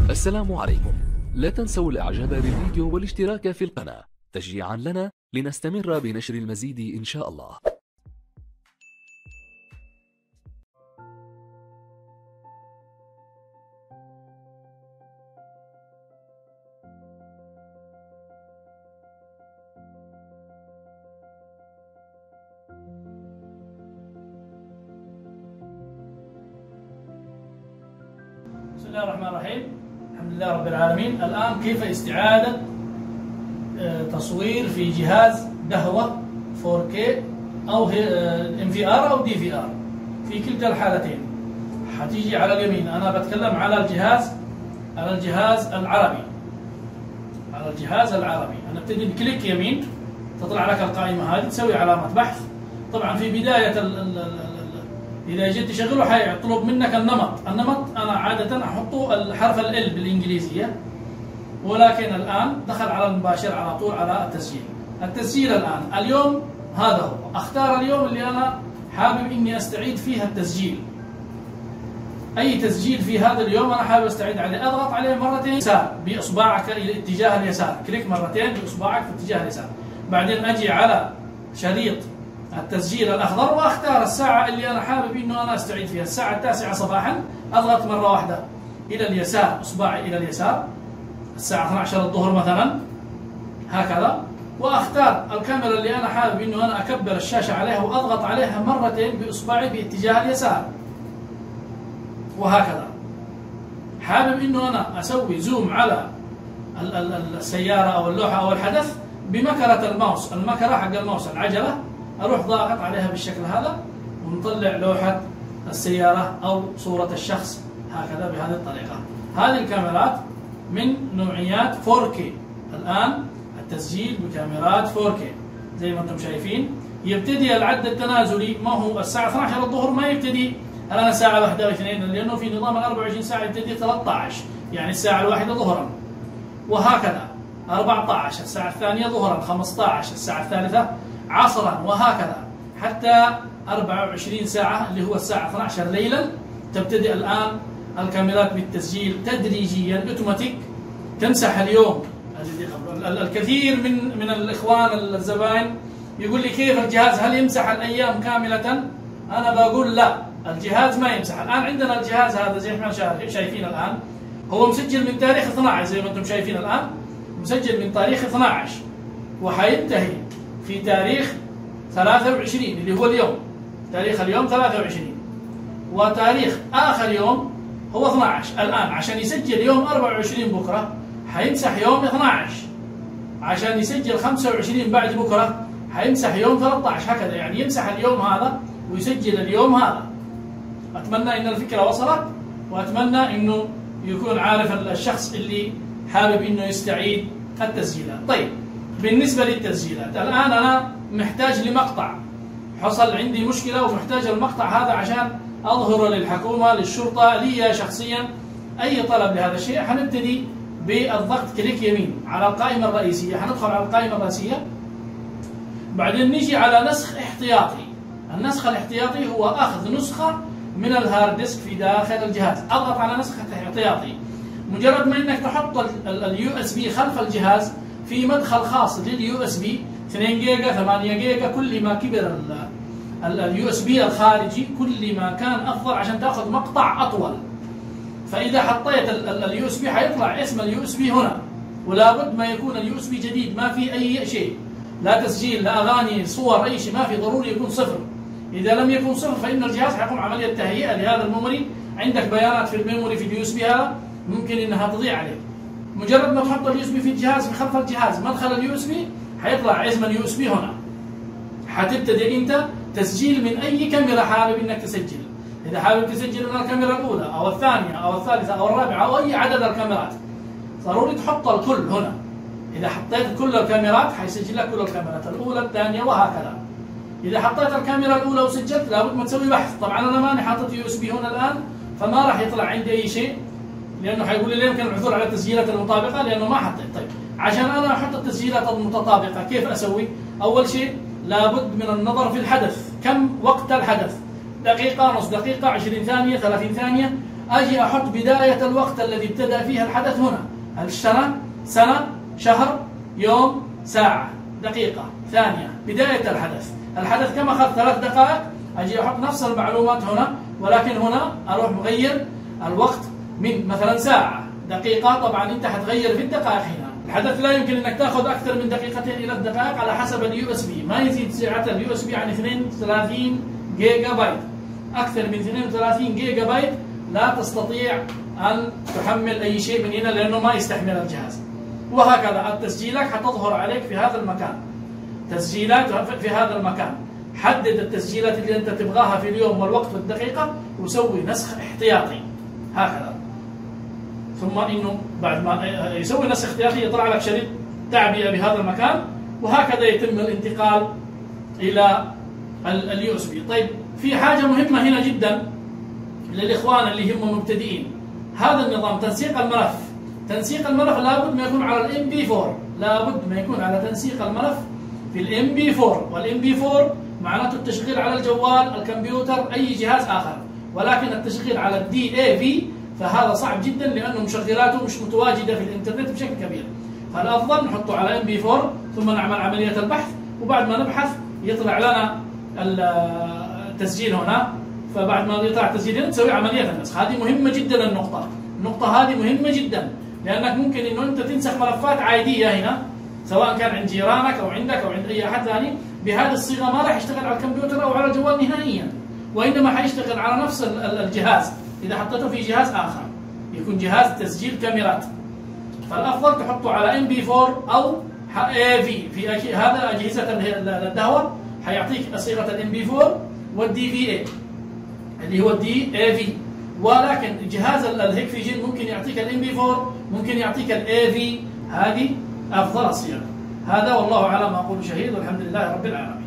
السلام عليكم. لا تنسوا الاعجاب بالفيديو والاشتراك في القناة تشجيعا لنا لنستمر بنشر المزيد إن شاء الله. بسم الله الرحمن الرحيم. الحمد لله رب العالمين. الآن كيف استعادة تصوير في جهاز دهوة 4K أو MVR أو DVR. في كلتا الحالتين حتيجي على اليمين. أنا بتكلم على الجهاز العربي. أنا ابتدي بكليك يمين تطلع لك القائمة هذه، تسوي علامة بحث. طبعا في بداية إذا جيت تشغله حيطلب منك النمط أنا عادة أحطه الحرف ال بالإنجليزية، ولكن الآن دخل على المباشر على طول على التسجيل الآن. اليوم هذا هو، أختار اليوم اللي أنا حابب إني أستعيد فيها التسجيل. أي تسجيل في هذا اليوم أنا حابب أستعيد عليه، أضغط عليه مرتين يسار بإصبعك إلى اتجاه اليسار، كليك مرتين بإصبعك في اتجاه اليسار. بعدين أجي على شريط التسجيل الأخضر وأختار الساعة اللي أنا حابب إنه أنا أستعيد فيها، الساعة 9 صباحا. أضغط مرة واحدة إلى اليسار، إصبعي إلى اليسار، الساعة 12 الظهر مثلا هكذا، وأختار الكاميرا اللي أنا حابب إنه أنا أكبر الشاشة عليها وأضغط عليها مرتين بإصبعي باتجاه اليسار وهكذا. حابب إنه أنا أسوي زوم على السيارة أو اللوحة أو الحدث بمكرة الماوس، المكرة حق الماوس العجلة، أروح ضاغط عليها بالشكل هذا ونطلع لوحة السيارة أو صورة الشخص هكذا بهذه الطريقة. هذه الكاميرات من نوعيات 4K. الآن التسجيل بكاميرات 4K زي ما أنتم شايفين. يبتدي العد التنازلي، ما هو الساعة 12 الظهر ما يبتدي الآن الساعة 1 و2، لأنه في نظام ال 24 ساعة يبتدي 13، يعني الساعة 1 ظهرا، وهكذا 14 الساعة 2 ظهرا، 15 الساعة 3 عصرا، وهكذا حتى 24 ساعة اللي هو الساعة 12 ليلا. تبتدئ الآن الكاميرات بالتسجيل تدريجيا اوتوماتيك، تمسح اليوم. الكثير من الإخوان الزبائن يقول لي كيف الجهاز هل يمسح الأيام كاملة؟ أنا بقول لا، الجهاز ما يمسح. الآن عندنا الجهاز هذا زي ما شايفين الآن، هو مسجل من تاريخ 12 زي ما أنتم شايفين الآن، مسجل من تاريخ 12 وحينتهي في تاريخ 23 اللي هو اليوم. تاريخ اليوم 23 وتاريخ آخر يوم هو 12. الآن عشان يسجل يوم 24 بكرة حيمسح يوم 12، عشان يسجل 25 بعد بكرة حيمسح يوم 13، هكذا يعني يمسح اليوم هذا ويسجل اليوم هذا. أتمنى إن الفكرة وصلت، وأتمنى إنه يكون عارف الشخص اللي حابب إنه يستعيد التسجيلات. طيب بالنسبة للتسجيلات الآن أنا محتاج لمقطع، حصل عندي مشكلة ومحتاج المقطع هذا عشان أظهر للحكومة للشرطة لي شخصيا أي طلب لهذا الشيء. حنبتدي بالضغط كليك يمين على القائمة الرئيسية، حندخل على القائمة الرئيسية، بعدين نيجي على نسخ احتياطي. النسخ الاحتياطي هو أخذ نسخة من الهارد ديسك في داخل الجهاز. أضغط على نسخ احتياطي، مجرد ما إنك تحط اليو اس بي خلف الجهاز في مدخل خاص لليو اس بي 2 جيجا 8 جيجا، كل ما كبر اليو اس بي الخارجي كل ما كان افضل عشان تاخذ مقطع اطول. فاذا حطيت اليو اس بي حيطلع اسم اليو اس بي هنا، ولا بد ما يكون اليو اس بي جديد، ما في اي شيء، لا تسجيل لا اغاني صور اي شيء، ما في، ضروري يكون صفر. اذا لم يكن صفر فان الجهاز حيقوم عمليه تهيئه لهذا الميموري. عندك بيانات في الميموري في اليو اس بي هذا ممكن انها تضيع عليك. مجرد ما تحط اليو اس بي في الجهاز خلف الجهاز مدخل اليو اس بي حيطلع اسم اليو اس بي هنا. حتبتدي انت تسجيل من اي كاميرا حابب انك تسجل. اذا حابب تسجل من الكاميرا الاولى او الثانيه او الثالثه او الرابعه او اي عدد الكاميرات، ضروري تحط الكل هنا. اذا حطيت كل الكاميرات حيسجل لك كل الكاميرات الاولى الثانيه وهكذا. اذا حطيت الكاميرا الاولى وسجلت لابد ما تسوي بحث. طبعا انا ماني حاطط يو اس بي هنا الان، فما راح يطلع عندي اي شيء، لانه حيقول لي يمكن العثور على التسجيلات المطابقه لانه ما حطيت. طيب عشان انا احط التسجيلات المتطابقه كيف اسوي؟ اول شيء لابد من النظر في الحدث، كم وقت الحدث، دقيقه، نص دقيقه، 20 ثانيه، 30 ثانيه، أجي أحط بداية الوقت الذي ابتدأ فيها الحدث هنا، السنة، سنة، شهر، يوم، ساعة، دقيقة، ثانية، بداية الحدث. الحدث كم أخذ 3 دقائق، أجي أحط نفس المعلومات هنا، ولكن هنا أروح مغير الوقت من مثلا ساعة، دقيقة. طبعا أنت حتغير في الدقائق هنا. الحدث لا يمكن أنك تأخذ أكثر من دقيقتين إلى الدقائق على حسب اليو اس بي، ما يزيد سعة اليو اس بي عن 32 جيجا بايت. أكثر من 32 جيجا بايت لا تستطيع أن تحمل أي شيء من هنا لأنه ما يستحمل الجهاز. وهكذا التسجيلات حتظهر عليك في هذا المكان، تسجيلات في هذا المكان. حدد التسجيلات اللي أنت تبغاها في اليوم والوقت والدقيقة وسوي نسخ احتياطي هكذا. ثم إنه بعد ما يسوي نسخ احتياطي يطلع لك شريط تعبئة بهذا المكان، وهكذا يتم الانتقال إلى اليو اس بي. طيب في حاجة مهمة هنا جدا للإخوان اللي هم مبتدئين، هذا النظام تنسيق الملف. تنسيق الملف لابد ما يكون على الام بي 4، لابد ما يكون على تنسيق الملف في الام بي 4، والام بي 4 معناته التشغيل على الجوال، الكمبيوتر، أي جهاز آخر. ولكن التشغيل على الدي اي في فهذا صعب جدا لأنه مشغلاته مش متواجدة في الإنترنت بشكل كبير. فالأفضل نحطه على ام بي 4 ثم نعمل عملية البحث، وبعد ما نبحث يطلع لنا التسجيل هنا. فبعد ما يطلع التسجيل هنا تسوي عملية النسخ. هذه مهمة جدا. النقطة هذه مهمة جدا، لأنك ممكن إنه أنت تنسخ ملفات عادية هنا سواء كان عند جيرانك أو عندك أو عند أي أحد ثاني. بهذه الصيغة ما راح يشتغل على الكمبيوتر أو على الجوال نهائيا، وإنما حيشتغل على نفس الجهاز. إذا حطيته في جهاز آخر يكون جهاز تسجيل كاميرات، فالأفضل تحطه على ام بي 4 أو اي في هذا أجهزة الدهوة حيعطيك صيغة الام بي 4 والدي في اي اللي هو الدي اي في. ولكن جهاز الهيكفيجن ممكن يعطيك الام بي 4، ممكن يعطيك الاي في. هذه افضل الصيغ. هذا والله اعلم. اقول شهيد والحمد لله رب العالمين.